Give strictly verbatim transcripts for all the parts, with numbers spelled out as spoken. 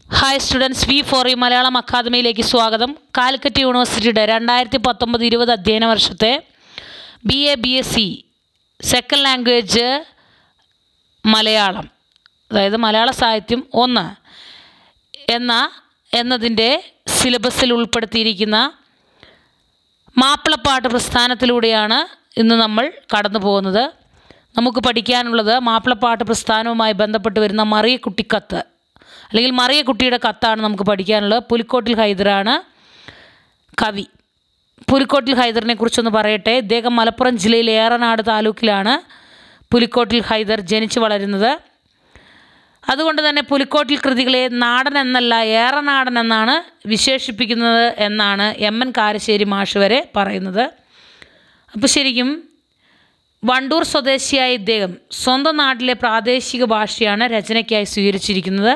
Hi students, V for E Malayalam അക്കാദമിയിലേക്ക് സ്വാഗതം. കാലിക്കറ്റ് യൂണിവേഴ്സിറ്റിയുടെ രണ്ടായിരത്തി പത്തൊമ്പത് ഇരുപത് അധ്യയന വർഷത്തെ B A B S C second language Malayalam, അതായത് മലയാള സാഹിത്യം ഒന്ന് എന്ന എന്നതിൻ്റെ സിലബസിൽ ഉൾപ്പെടുത്തിയിരിക്കുന്ന മാപ്പിളപ്പാട്ട് പ്രസ്ഥാനത്തിലൂടെയാണ് ഇന്ന് നമ്മൾ കടന്നു പോകുന്നത്. നമുക്ക് പഠിക്കാനുള്ളത് മാപ്പിളപ്പാട്ട് പ്രസ്ഥാനവുമായി ബന്ധപ്പെട്ട് വരുന്ന മറിയക്കുട്ടിക്കത്ത് അല്ലെങ്കിൽ മറിയക്കുട്ടിയുടെ കത്താണ് നമുക്ക് പഠിക്കാനുള്ളത്. പുലിക്കോട്ടിൽ ഹൈദരാണ് കവി. പുലിക്കോട്ടിൽ ഹൈദറിനെ കുറിച്ചൊന്ന് പറയട്ടെ. ഇദ്ദേഹം മലപ്പുറം ജില്ലയിലെ ഏറനാട് താലൂക്കിലാണ് പുലിക്കോട്ടിൽ ഹൈദർ ജനിച്ചു വളരുന്നത്. അതുകൊണ്ട് തന്നെ പുലിക്കോട്ടിൽ കൃതികളെ നാടൻ എന്നല്ല ഏറനാടൻ എന്നാണ് വിശേഷിപ്പിക്കുന്നത് എന്നാണ് എം എൻ കാരശ്ശേരി മാഷ് വരെ പറയുന്നത്. അപ്പോൾ ശരിക്കും വണ്ടൂർ സ്വദേശിയായ ഇദ്ദേഹം സ്വന്തം നാട്ടിലെ പ്രാദേശിക ഭാഷയാണ് രചനയ്ക്കായി സ്വീകരിച്ചിരിക്കുന്നത്.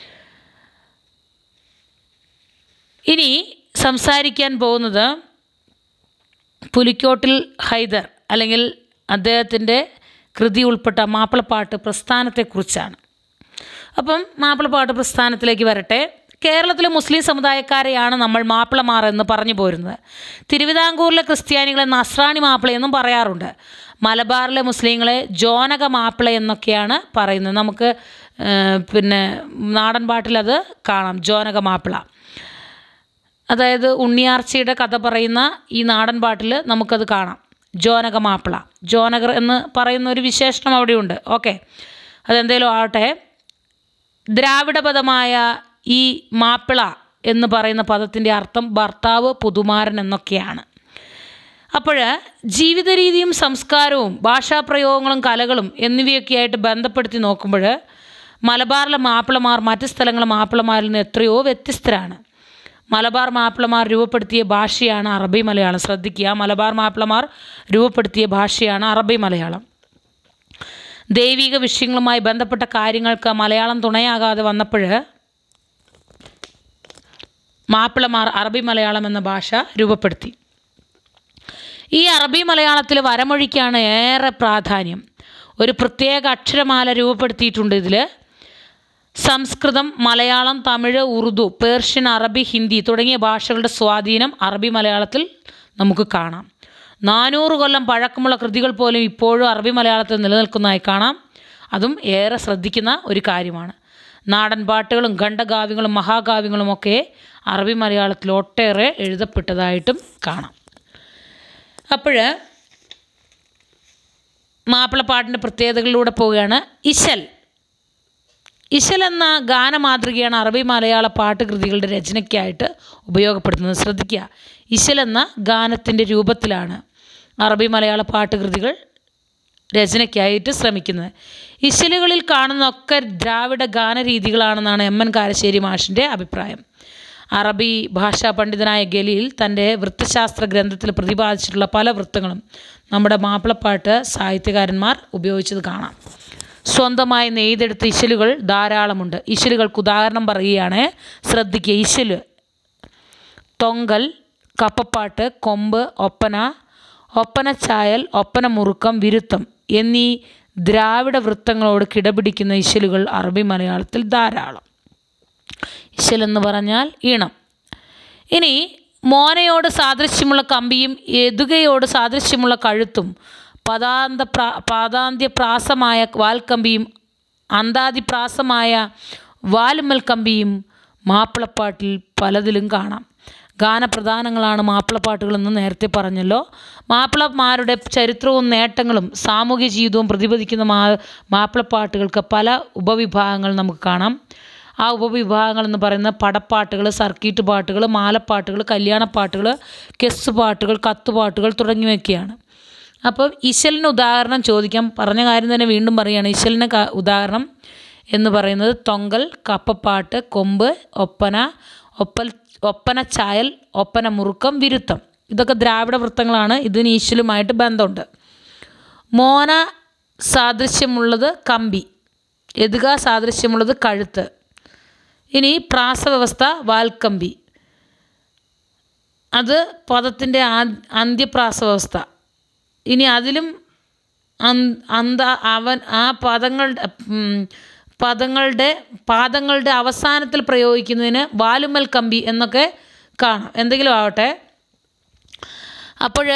ഇനി സംസാരിക്കാൻ പോകുന്നത് പുലിക്കോട്ടിൽ ഹൈദർ അല്ലെങ്കിൽ അദ്ദേഹത്തിൻ്റെ കൃതി ഉൾപ്പെട്ട മാപ്പിളപ്പാട്ട് പ്രസ്ഥാനത്തെക്കുറിച്ചാണ്. അപ്പം മാപ്പിളപ്പാട്ട് പ്രസ്ഥാനത്തിലേക്ക് വരട്ടെ. കേരളത്തിലെ മുസ്ലിം സമുദായക്കാരെയാണ് നമ്മൾ മാപ്പിളമാർ എന്ന് പറഞ്ഞു പോരുന്നത്. തിരുവിതാംകൂറിലെ ക്രിസ്ത്യാനികളെ നസ്രാണി മാപ്പിള എന്നും പറയാറുണ്ട്. മലബാറിലെ മുസ്ലിങ്ങളെ ജോനക മാപ്പിള എന്നൊക്കെയാണ് പറയുന്നത്. നമുക്ക് പിന്നെ നാടൻ പാട്ടിലത് കാണാം, ജോനക മാപ്പിള. അതായത് ഉണ്ണിയാർച്ചയുടെ കഥ പറയുന്ന ഈ നാടൻ പാട്ടിൽ നമുക്കത് കാണാം, ജോനക മാപ്പിള. ജോനകർ എന്ന് പറയുന്ന ഒരു വിശേഷണം അവിടെയുണ്ട്. ഓക്കെ, അതെന്തേലും ആവട്ടെ. ദ്രാവിഡ പദമായ ഈ മാപ്പിള എന്ന് പറയുന്ന പദത്തിൻ്റെ അർത്ഥം ഭർത്താവ്, പുതുമാരൻ എന്നൊക്കെയാണ്. അപ്പോൾ ജീവിത രീതിയും സംസ്കാരവും ഭാഷാപ്രയോഗങ്ങളും കലകളും എന്നിവയൊക്കെ ആയിട്ട് ബന്ധപ്പെടുത്തി നോക്കുമ്പോൾ മലബാറിലെ മാപ്പിളമാർ മറ്റ് സ്ഥലങ്ങളിലെ മാപ്പിളമാരിൽ നിന്ന് എത്രയോ വ്യത്യസ്തരാണ്. മലബാർ മാപ്പിളമാർ രൂപപ്പെടുത്തിയ ഭാഷയാണ് അറബി മലയാളം. ശ്രദ്ധിക്കുക, മലബാർ മാപ്പിളമാർ രൂപപ്പെടുത്തിയ ഭാഷയാണ് അറബി മലയാളം. ദൈവിക വിഷയങ്ങളുമായി ബന്ധപ്പെട്ട കാര്യങ്ങൾക്ക് മലയാളം തുണയാകാതെ വന്നപ്പോൾ മാപ്പിളമാർ അറബി മലയാളം എന്ന ഭാഷ രൂപപ്പെടുത്തി. ഈ അറബി മലയാളത്തിൽ വരമൊഴിക്കാണ് ഏറെ പ്രാധാന്യം. ഒരു പ്രത്യേക അക്ഷരമാല രൂപപ്പെടുത്തിയിട്ടുണ്ട് ഇതിൽ. സംസ്കൃതം, മലയാളം, തമിഴ്, ഉറുദു, പേർഷ്യൻ, അറബി, ഹിന്ദി തുടങ്ങിയ ഭാഷകളുടെ സ്വാധീനം അറബി മലയാളത്തിൽ നമുക്ക് കാണാം. നാനൂറ് കൊല്ലം പഴക്കമുള്ള കൃതികൾ പോലും ഇപ്പോഴും അറബി മലയാളത്തിൽ നിലനിൽക്കുന്നതായി കാണാം. അതും ഏറെ ശ്രദ്ധിക്കുന്ന ഒരു കാര്യമാണ്. നാടൻ പാട്ടുകളും ഖണ്ഡകാവ്യങ്ങളും മഹാകാവ്യങ്ങളും ഒക്കെ അറബി മലയാളത്തിൽ ഒട്ടേറെ എഴുതപ്പെട്ടതായിട്ടും കാണാം. അപ്പോൾ മാപ്പിളപ്പാട്ടിൻ്റെ പ്രത്യേകതകളിലൂടെ പോവുകയാണ്. ഇശൽ ഇശൽ എന്ന ഗാനമാതൃകയാണ് അറബി മലയാള പാട്ടുകൃതികളുടെ രചനയ്ക്കായിട്ട് ഉപയോഗപ്പെടുത്തുന്നത്. ശ്രദ്ധിക്കുക, ഇശൽ എന്ന ഗാനത്തിൻ്റെ രൂപത്തിലാണ് അറബി മലയാള പാട്ടുകൃതികൾ രചനയ്ക്കായിട്ട് ശ്രമിക്കുന്നത്. ഇശലുകളിൽ കാണുന്നൊക്കെ ദ്രാവിഡ ഗാനരീതികളാണെന്നാണ് എം എൻ കാരശ്ശേരി മാഷിൻ്റെ അഭിപ്രായം. അറബി ഭാഷാ പണ്ഡിതനായ ഗലീൽ തൻ്റെ വൃത്തശാസ്ത്ര ഗ്രന്ഥത്തിൽ പ്രതിപാദിച്ചിട്ടുള്ള പല വൃത്തങ്ങളും നമ്മുടെ മാപ്പിളപ്പാട്ട് സാഹിത്യകാരന്മാർ ഉപയോഗിച്ചത് കാണാം. സ്വന്തമായി നെയ്തെടുത്ത ഇശലുകൾ ധാരാളമുണ്ട്. ഇശലുകൾക്ക് ഉദാഹരണം പറയുകയാണ്, ശ്രദ്ധിക്കുക. ഇശല്, തൊങ്കൽ, കപ്പപ്പാട്ട്, കൊമ്പ്, ഒപ്പന, ഒപ്പനച്ചായൽ, ഒപ്പന മുറുക്കം, വിരുത്തം എന്നീ ദ്രാവിഡ വൃത്തങ്ങളോട് കിടപിടിക്കുന്ന ഇശലുകൾ അറബി മലയാളത്തിൽ ധാരാളം. ഇശൽ എന്ന് പറഞ്ഞാൽ ഈണം. ഇനി മോനയോട് സാദൃശ്യമുള്ള കമ്പിയും എതുകയോട് സാദൃശ്യമുള്ള കഴുത്തും പദാന്ത പ്രാ പാദാന്ത്യപ്രാസമായ വാൽക്കമ്പിയും അന്താതിപ്രാസമായ വാലുമ്മൽ കമ്പിയും മാപ്പിളപ്പാട്ടിൽ പലതിലും കാണാം. ഗാനപ്രധാനങ്ങളാണ് മാപ്പിളപ്പാട്ടുകളെന്ന് നേരത്തെ പറഞ്ഞല്ലോ. മാപ്പിളമാരുടെ ചരിത്രവും നേട്ടങ്ങളും സാമൂഹ്യ ജീവിതവും പ്രതിപാദിക്കുന്ന മാ മാപ്പിളപ്പാട്ടുകൾക്ക് പല ഉപവിഭാഗങ്ങൾ നമുക്ക് കാണാം. ആ ഉപവിഭാഗങ്ങൾ എന്ന് പറയുന്ന പടപ്പാട്ടുകൾ, സർക്കീറ്റ് പാട്ടുകൾ, മാലപ്പാട്ടുകൾ, കല്യാണപ്പാട്ടുകൾ, കെസ് പാട്ടുകൾ, കത്തുപാട്ടുകൾ തുടങ്ങിയവയൊക്കെയാണ്. അപ്പം ഇശലിന് ഉദാഹരണം ചോദിക്കാം. പറഞ്ഞ കാര്യം തന്നെ വീണ്ടും പറയുകയാണ്. ഇശലിന് ഉദാഹരണം എന്ന് പറയുന്നത് തൊങ്കൽ, കപ്പപ്പാട്ട്, കൊമ്പ്, ഒപ്പന, ഒപ്പൽ ഒപ്പനച്ചായൽ, ഒപ്പന മുറുക്കം, വിരുത്തം. ഇതൊക്കെ ദ്രാവിഡ വൃത്തങ്ങളാണ്. ഇതിന് ഇശലുമായിട്ട് ബന്ധമുണ്ട്. മോന സാദൃശ്യമുള്ളത് കമ്പി, എതുക സാദൃശ്യമുള്ളത് കഴുത്ത്. ഇനി പ്രാസവ്യവസ്ഥ വാൽക്കമ്പി, അത് പദത്തിൻ്റെ അന്ത്യപ്രാസവ്യവസ്ഥ. ഇനി അതിലും അന്ത അവൻ ആ പദങ്ങളുടെ പദങ്ങളുടെ പാദങ്ങളുടെ അവസാനത്തിൽ പ്രയോഗിക്കുന്നതിന് വാലുമൽ കമ്പി എന്നൊക്കെ കാണാം. എന്തെങ്കിലും ആവട്ടെ. അപ്പോൾ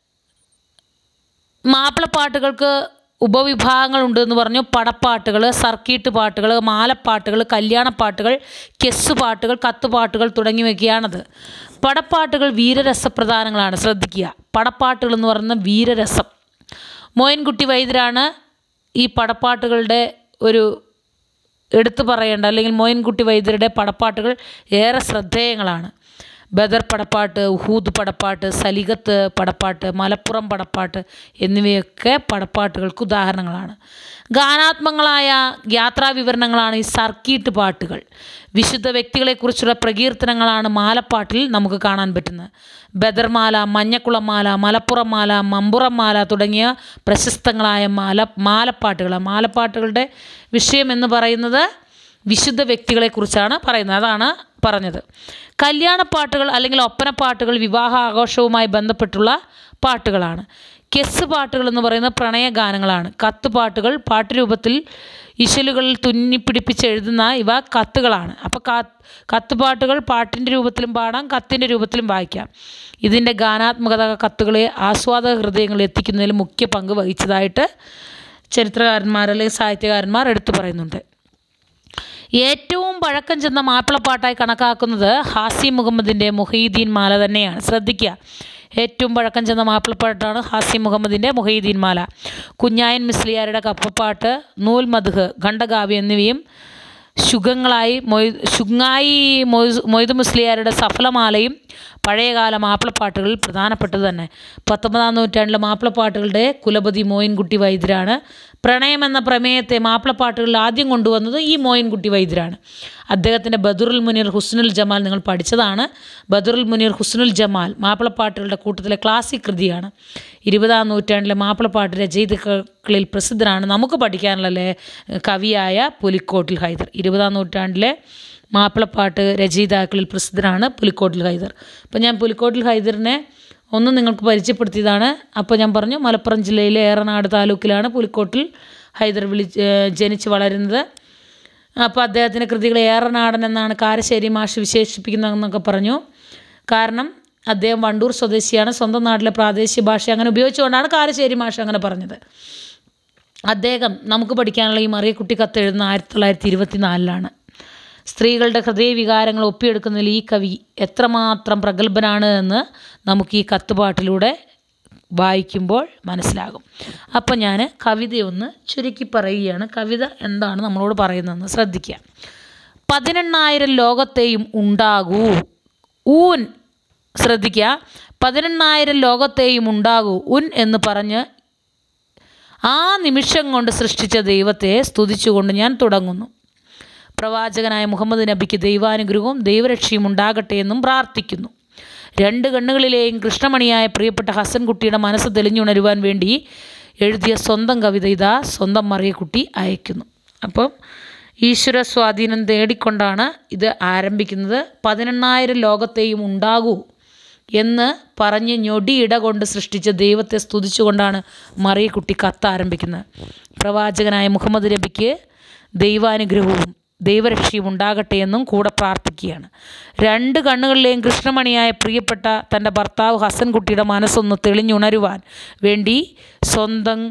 മാപ്പിളപ്പാട്ടുകൾക്ക് ഉപവിഭാഗങ്ങളുണ്ട് എന്ന് പറഞ്ഞു. പടപ്പാട്ടുകൾ, സർക്കീട്ട് പാട്ടുകൾ, മാലപ്പാട്ടുകൾ, കല്യാണപ്പാട്ടുകൾ, കെസ് പാട്ടുകൾ, കത്തുപാട്ടുകൾ തുടങ്ങിയവയൊക്കെയാണത്. പടപ്പാട്ടുകൾ വീരരസപ്രധാനങ്ങളാണ്. ശ്രദ്ധിക്കുക, പടപ്പാട്ടുകൾ എന്ന് പറയുന്നത് വീരരസം. മോയിൻകുട്ടി വൈദ്യരാണ് ഈ പടപ്പാട്ടുകളുടെ ഒരു എടുത്തു പറയേണ്ട, അല്ലെങ്കിൽ മോയിൻകുട്ടി വൈദ്യരുടെ പടപ്പാട്ടുകൾ ഏറെ ശ്രദ്ധേയങ്ങളാണ്. ബദർ പടപ്പാട്ട്, ഉഹൂദ് പടപ്പാട്ട്, സലിഗത്ത് പടപ്പാട്ട്, മലപ്പുറം പടപ്പാട്ട് എന്നിവയൊക്കെ പടപ്പാട്ടുകൾക്ക് ഉദാഹരണങ്ങളാണ്. ഗാനാത്മകങ്ങളായ യാത്രാവിവരണങ്ങളാണ് ഈ സർക്കീട്ട് പാട്ടുകൾ. വിശുദ്ധ വ്യക്തികളെക്കുറിച്ചുള്ള പ്രകീർത്തനങ്ങളാണ് മാലപ്പാട്ടിൽ നമുക്ക് കാണാൻ പറ്റുന്നത്. ബദർമാല, മഞ്ഞക്കുളമാല, മലപ്പുറം മാല, മമ്പുറം മാല തുടങ്ങിയ പ്രശസ്തങ്ങളായ മാല മാലപ്പാട്ടുകൾ. മാലപ്പാട്ടുകളുടെ വിഷയം എന്ന് പറയുന്നത് വിശുദ്ധ വ്യക്തികളെക്കുറിച്ചാണ് പറയുന്നത്. അതാണ് പറഞ്ഞത്. കല്യാണപ്പാട്ടുകൾ അല്ലെങ്കിൽ ഒപ്പനപ്പാട്ടുകൾ വിവാഹ ആഘോഷവുമായി ബന്ധപ്പെട്ടുള്ള പാട്ടുകളാണ്. കെസ് പാട്ടുകൾ എന്ന് പറയുന്ന പ്രണയഗാനങ്ങളാണ്. കത്ത് പാട്ടുകൾ പാട്ടുരൂപത്തിൽ ഇശലുകളിൽ തുന്നിപ്പിടിപ്പിച്ച് എഴുതുന്ന ഇവ കത്തുകളാണ്. അപ്പോൾ ക കത്തുപാട്ടുകൾ പാട്ടിൻ്റെ രൂപത്തിലും പാടാം, കത്തിൻ്റെ രൂപത്തിലും വായിക്കാം. ഇതിൻ്റെ ഗാനാത്മകത കത്തുകളെ ആസ്വാദക ഹൃദയങ്ങളിൽ എത്തിക്കുന്നതിൽ മുഖ്യ പങ്ക് വഹിച്ചതായിട്ട് ചരിത്രകാരന്മാർ അല്ലെങ്കിൽ സാഹിത്യകാരന്മാർ എടുത്തു പറയുന്നുണ്ട്. ഏറ്റവും പഴക്കം ചെന്ന മാപ്പിളപ്പാട്ടായി കണക്കാക്കുന്നത് ഹാസി മുഹമ്മദിൻ്റെ മുഹീദ്ദീൻ മാല തന്നെയാണ്. ശ്രദ്ധിക്കുക, ഏറ്റവും പഴക്കം ചെന്ന മാപ്പിളപ്പാട്ടാണ് ഹാസി മുഹമ്മദിൻ്റെ മുഹീദ്ദീൻ മാല. കുഞ്ഞായൻ മിസ്ലിയാരുടെ കപ്പപ്പാട്ട്, നൂൽ മദ്ഹ്, ഖണ്ഡകാവ്യം എന്നിവയും ശുഗങ്ങളായി മൊയ് ശുങ്ങായി മൊയ് മൊയ്ത് മുസ്ലിയാരുടെ സഫലമാലയും പഴയകാല മാപ്പിളപ്പാട്ടുകളിൽ പ്രധാനപ്പെട്ടത് തന്നെ. പത്തൊമ്പതാം നൂറ്റാണ്ടിലെ മാപ്പിളപ്പാട്ടുകളുടെ കുലപതി മോയിൻകുട്ടി വൈദ്യരാണ്. പ്രണയം എന്ന പ്രമേയത്തെ മാപ്പിളപ്പാട്ടുകളിൽ ആദ്യം കൊണ്ടുവന്നത് ഈ മോയിൻകുട്ടി വൈദ്യരാണ്. അദ്ദേഹത്തിൻ്റെ ബദറുൽ മുനീർ ഹുസ്നുൽ ജമാൽ നിങ്ങൾ പഠിച്ചതാണ്. ബദറുൽ മുനീർ ഹുസ്നുൽ ജമാൽ മാപ്പിളപ്പാട്ടുകളുടെ കൂട്ടത്തിലെ ക്ലാസിക് കൃതിയാണ്. ഇരുപതാം നൂറ്റാണ്ടിലെ മാപ്പിളപ്പാട്ട് രചയിതാക്കളിൽ പ്രസിദ്ധനാണ് നമുക്ക് പഠിക്കാനുള്ള കവിയായ പുലിക്കോട്ടിൽ ഹൈദർ. ഇരുപതാം നൂറ്റാണ്ടിലെ മാപ്പിളപ്പാട്ട് രചയിതാക്കളിൽ പ്രസിദ്ധനാണ് പുലിക്കോട്ടിൽ ഹൈദർ. അപ്പോൾ ഞാൻ പുലിക്കോട്ടിൽ ഹൈദറിനെ ഒന്ന് നിങ്ങൾക്ക് പരിചയപ്പെടുത്തിയതാണ്. അപ്പോൾ ഞാൻ പറഞ്ഞു മലപ്പുറം ജില്ലയിലെ ഏറനാട് താലൂക്കിലാണ് പുലിക്കോട്ടിൽ ഹൈദർ വിളി ജനിച്ച് വളരുന്നത്. അപ്പോൾ അദ്ദേഹത്തിൻ്റെ കൃതികൾ ഏറനാടൻ എന്നാണ് കാരശ്ശേരി മാഷ് വിശേഷിപ്പിക്കുന്നതെന്നൊക്കെ പറഞ്ഞു. കാരണം അദ്ദേഹം വണ്ടൂർ സ്വദേശിയാണ്. സ്വന്തം നാട്ടിലെ പ്രാദേശിക ഭാഷ അങ്ങനെ ഉപയോഗിച്ചുകൊണ്ടാണ് കാരശ്ശേരി മാഷ് അങ്ങനെ പറഞ്ഞത്. അദ്ദേഹം നമുക്ക് പഠിക്കാനുള്ള ഈ മറിയക്കുട്ടി കത്ത് എഴുതുന്ന ആയിരത്തി തൊള്ളായിരത്തി ഇരുപത്തി നാലിലാണ്. സ്ത്രീകളുടെ ഹൃദയവികാരങ്ങൾ ഒപ്പിയെടുക്കുന്നതിൽ ഈ കവി എത്രമാത്രം പ്രഗത്ഭനാണ് എന്ന് നമുക്ക് ഈ കത്തുപാട്ടിലൂടെ വായിക്കുമ്പോൾ മനസ്സിലാകും. അപ്പം ഞാൻ കവിതയൊന്ന് ചുരുക്കി പറയുകയാണ്. കവിത എന്താണ് നമ്മളോട് പറയുന്നതെന്ന് ശ്രദ്ധിക്കുക. പതിനെണ്ണായിരം ലോകത്തെയും ഉണ്ടാകൂ ഊൻ. ശ്രദ്ധിക്കുക, പതിനെണ്ണായിരം ലോകത്തെയും ഉണ്ടാകൂ ഉൻ എന്ന് പറഞ്ഞ് ആ നിമിഷം കൊണ്ട് സൃഷ്ടിച്ച ദൈവത്തെ സ്തുതിച്ചുകൊണ്ട് ഞാൻ തുടങ്ങുന്നു. പ്രവാചകനായ മുഹമ്മദ് നബിക്ക് ദൈവാനുഗ്രഹവും ദൈവരക്ഷയും ഉണ്ടാകട്ടെ എന്നും പ്രാർത്ഥിക്കുന്നു. രണ്ട് കണ്ണുകളിലെയും കൃഷ്ണമണിയായ പ്രിയപ്പെട്ട ഹസൻകുട്ടിയുടെ മനസ്സ് തെളിഞ്ഞുണരുവാൻ വേണ്ടി എഴുതിയ സ്വന്തം കവിത ഇതാ സ്വന്തം മറിയക്കുട്ടി അയക്കുന്നു. അപ്പം ഈശ്വര സ്വാധീനം തേടിക്കൊണ്ടാണ് ഇത് ആരംഭിക്കുന്നത്. പതിനെണ്ണായിരം ലോകത്തെയും ഉണ്ടാകൂ എന്ന് പറഞ്ഞ് ഞൊടിയിട കൊണ്ട് സൃഷ്ടിച്ച ദൈവത്തെ സ്തുതിച്ചുകൊണ്ടാണ് മറിയക്കുട്ടി കത്ത് ആരംഭിക്കുന്നത്. പ്രവാചകനായ മുഹമ്മദ് നബിക്ക് ദൈവാനുഗ്രഹവും ദൈവരക്ഷയും ഉണ്ടാകട്ടെ എന്നും കൂടെ പ്രാർത്ഥിക്കുകയാണ്. രണ്ട് കണ്ണുകളിലെയും കൃഷ്ണമണിയായ പ്രിയപ്പെട്ട തൻ്റെ ഭർത്താവ് ഹസൻകുട്ടിയുടെ മനസ്സൊന്ന് തെളിഞ്ഞുണരുവാൻ വേണ്ടി സ്വന്തം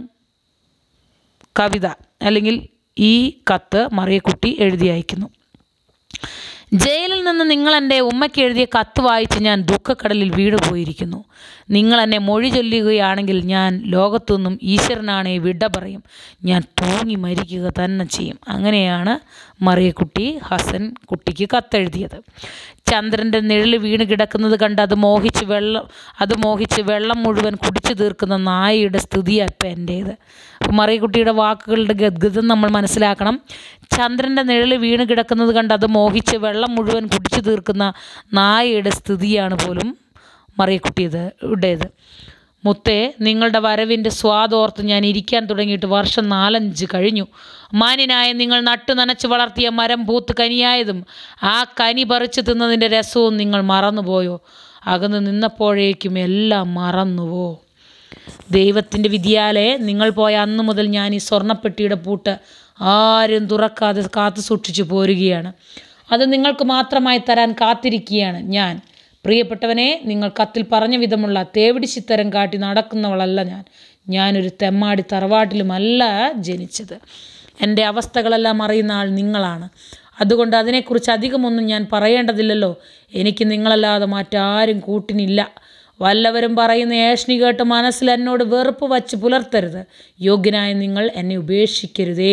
കവിത അല്ലെങ്കിൽ ഈ കത്ത് മറിയക്കുട്ടി എഴുതി അയക്കുന്നു. ജയിലിൽ നിന്ന് നിങ്ങൾ എൻ്റെ ഉമ്മയ്ക്ക് എഴുതിയ കത്ത് വായിച്ച് ഞാൻ ദുഃഖക്കടലിൽ വീണു പോയിരിക്കുന്നു. നിങ്ങൾ എന്നെ മൊഴി ചൊല്ലുകയാണെങ്കിൽ ഞാൻ ലോകത്തുനിന്നും ഈശ്വരനാണെ വിട പറയും. ഞാൻ തൂങ്ങി മരിക്കുക തന്നെ ചെയ്യും. അങ്ങനെയാണ് മറിയക്കുട്ടി ഹസൻ കുട്ടിക്ക് കത്തെഴുതിയത്. ചന്ദ്രൻ്റെ നിഴൽ വീണ് കിടക്കുന്നത് കണ്ട് അത് മോഹിച്ച് വെള്ളം അത് മോഹിച്ച് വെള്ളം മുഴുവൻ കുടിച്ചു തീർക്കുന്ന നായയുടെ സ്ഥിതിയാണ് ഇപ്പം എൻ്റേത്. അപ്പോൾ മറിയക്കുട്ടിയുടെ വാക്കുകളുടെ ഗദ്ഗതം നമ്മൾ മനസ്സിലാക്കണം. ചന്ദ്രൻ്റെ നിഴൽ വീണ് കിടക്കുന്നത് കണ്ട് അത് മോഹിച്ച് വെള്ളം മുഴുവൻ കുടിച്ചു തീർക്കുന്ന നായയുടെ സ്ഥിതിയാണ് പോലും മറിയക്കുട്ടിയത് ഇവിടേത്. മുത്തേ, നിങ്ങളുടെ വരവിൻ്റെ സ്വാദോർത്ത് ഞാൻ ഇരിക്കാൻ തുടങ്ങിയിട്ട് വർഷം നാലഞ്ച് കഴിഞ്ഞു. മാന്യനായ നിങ്ങൾ നട്ടു നനച്ച് വളർത്തിയ മരം പൂത്ത് കനിയായതും ആ കനി പറിച്ചു തിന്നതിൻ്റെ രസവും നിങ്ങൾ മറന്നുപോയോ? അകന്ന് നിന്നപ്പോഴേക്കും എല്ലാം മറന്നുവോ? ദൈവത്തിൻ്റെ വിധിയാലെ നിങ്ങൾ പോയ അന്നു മുതൽ ഞാൻ ഈ സ്വർണ്ണപ്പെട്ടിയുടെ പൂട്ട് ആരും തുറക്കാതെ കാത്തു സൂക്ഷിച്ചു പോരുകയാണ്. അത് നിങ്ങൾക്ക് മാത്രമായി തരാൻ കാത്തിരിക്കുകയാണ് ഞാൻ. പ്രിയപ്പെട്ടവനെ, നിങ്ങൾ കത്തിൽ പറഞ്ഞ വിധമുള്ള തേവിടിച്ചിത്തരം കാട്ടി നടക്കുന്നവളല്ല ഞാൻ. ഞാനൊരു തെമ്മാടി തറവാട്ടിലുമല്ല ജനിച്ചത്. എൻ്റെ അവസ്ഥകളെല്ലാം അറിയുന്ന ആൾ നിങ്ങളാണ്. അതുകൊണ്ട് അതിനെക്കുറിച്ച് അധികമൊന്നും ഞാൻ പറയേണ്ടതില്ലല്ലോ. എനിക്ക് നിങ്ങളല്ലാതെ മറ്റാരും കൂട്ടിനില്ല. വല്ലവരും പറയുന്ന ഏഷ്ണി കേട്ട് മനസ്സിൽ എന്നോട് വെറുപ്പ് വച്ച് പുലർത്തരുത്. യോഗ്യനായ നിങ്ങൾ എന്നെ ഉപേക്ഷിക്കരുതേ.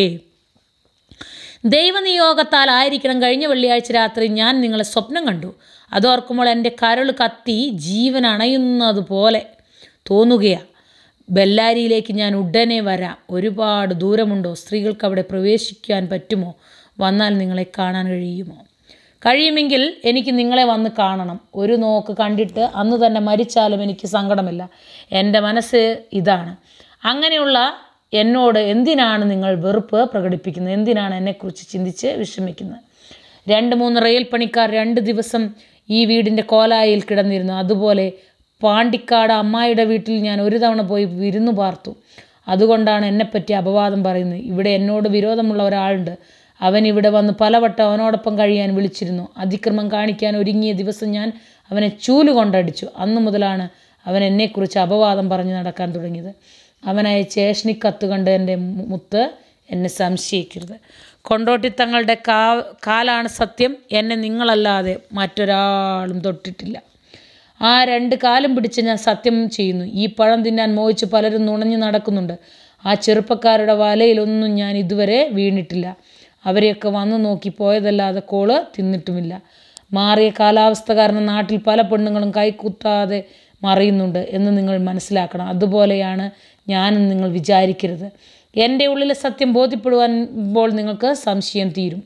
ദൈവനിയോഗത്താൽ ആയിരിക്കണം കഴിഞ്ഞ വെള്ളിയാഴ്ച രാത്രി ഞാൻ നിങ്ങളെ സ്വപ്നം കണ്ടു. അതോർക്കുമ്പോൾ എൻ്റെ കരൾ കത്തി ജീവൻ അണയുന്നത് പോലെ തോന്നുകയാണ്. ബെല്ലാരിയിലേക്ക് ഞാൻ ഉടനെ വരാം. ഒരുപാട് ദൂരമുണ്ടോ? സ്ത്രീകൾക്ക് അവിടെ പ്രവേശിക്കാൻ പറ്റുമോ? വന്നാൽ നിങ്ങളെ കാണാൻ കഴിയുമോ? കഴിയുമെങ്കിൽ എനിക്ക് നിങ്ങളെ വന്ന് കാണണം. ഒരു നോക്ക് കണ്ടിട്ട് അന്ന് തന്നെ മരിച്ചാലും എനിക്ക് സങ്കടമില്ല. എൻ്റെ മനസ്സ് ഇതാണ്. അങ്ങനെയുള്ള എന്നോട് എന്തിനാണ് നിങ്ങൾ വെറുപ്പ് പ്രകടിപ്പിക്കുന്നത്? എന്തിനാണ് എന്നെക്കുറിച്ച് ചിന്തിച്ച് വിഷമിക്കുന്നത്? രണ്ട് മൂന്ന് റെയിൽ പണിക്കാർ രണ്ട് ദിവസം ഈ വീടിൻ്റെ കോലായിൽ കിടന്നിരുന്നു. അതുപോലെ പാണ്ടിക്കാട് അമ്മായിയുടെ വീട്ടിൽ ഞാൻ ഒരു തവണ പോയി വിരുന്നു പാർത്തു. അതുകൊണ്ടാണ് എന്നെപ്പറ്റി അപവാദം പറയുന്നത്. ഇവിടെ എന്നോട് വിരോധമുള്ള ഒരാളുണ്ട്. അവൻ ഇവിടെ വന്ന് പലവട്ടം അവനോടൊപ്പം കഴിയാൻ വിളിച്ചിരുന്നു. അതിക്രമം കാണിക്കാൻ ഒരുങ്ങിയ ദിവസം ഞാൻ അവനെ ചൂലുകൊണ്ടടിച്ചു. അന്നു മുതലാണ് അവൻ എന്നെക്കുറിച്ച് അപവാദം പറഞ്ഞ് നടക്കാൻ തുടങ്ങിയത്. അവനയച്ച ഏഷ്ണിക്കത്ത് കണ്ട് എൻ്റെ മുത്ത് എന്നെ സംശയിക്കരുത്. കൊണ്ടോട്ടിത്തങ്ങളുടെ കാ കാലാണ് സത്യം. എന്നെ നിങ്ങളല്ലാതെ മറ്റൊരാളും തൊട്ടിട്ടില്ല. ആ രണ്ട് കാലും പിടിച്ച് ഞാൻ സത്യം ചെയ്യുന്നു. ഈ പഴം തിന്നാൻ മോഹിച്ച് പലരും നുണഞ്ഞു നടക്കുന്നുണ്ട്. ആ ചെറുപ്പക്കാരുടെ വലയിലൊന്നും ഞാൻ ഇതുവരെ വീണിട്ടില്ല. അവരെയൊക്കെ വന്നു നോക്കി പോയതല്ലാതെ കോള് തിന്നിട്ടുമില്ല. മാറിയ കാലാവസ്ഥ കാരണം നാട്ടിൽ പല പെണ്ണുങ്ങളും കൈക്കുത്താതെ മറിയുന്നുണ്ട് എന്ന് നിങ്ങൾ മനസ്സിലാക്കണം. അതുപോലെയാണ് ഞാനും നിങ്ങൾ വിചാരിക്കരുത്. എൻ്റെ ഉള്ളിലെ സത്യം ബോധ്യപ്പെടുവാൻമ്പോൾ നിങ്ങൾക്ക് സംശയം തീരും.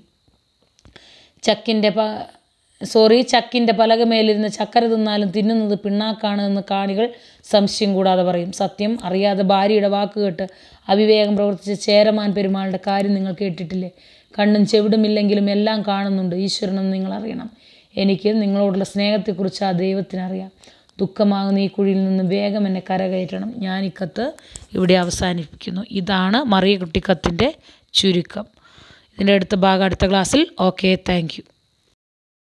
ചക്കിൻ്റെ പ സോറി ചക്കിൻ്റെ പലകമേലിരുന്ന് ചക്കര തിന്നാലും തിന്നുന്നത് പിണ്ണാക്കാണ് എന്ന് കാണികൾ സംശയം കൂടാതെ പറയും. സത്യം അറിയാതെ ഭാര്യയുടെ വാക്ക് കേട്ട് അവിവേകം പ്രവർത്തിച്ച ചേരമാൻ പെരുമാളുടെ കാര്യം നിങ്ങൾ കേട്ടിട്ടില്ലേ? കണ്ണും ചെവിടുമില്ലെങ്കിലും എല്ലാം കാണുന്നുണ്ട് ഈശ്വരനെന്ന് നിങ്ങൾ അറിയണം. എനിക്ക് നിങ്ങളോടുള്ള സ്നേഹത്തെക്കുറിച്ച് ആ ദൈവത്തിനറിയാം. ദുഃഖമാകുന്ന ഈ കുഴിയിൽ നിന്ന് വേഗം എന്നെ കരകയറ്റണം. ഞാൻ ഈ കത്ത് ഇവിടെ അവസാനിപ്പിക്കുന്നു. ഇതാണ് മറിയ കുട്ടി കത്തിൻ്റെ ചുരുക്കം. ഇതിൻ്റെ അടുത്ത ഭാഗം അടുത്ത ക്ലാസ്സിൽ. Okay, thank U.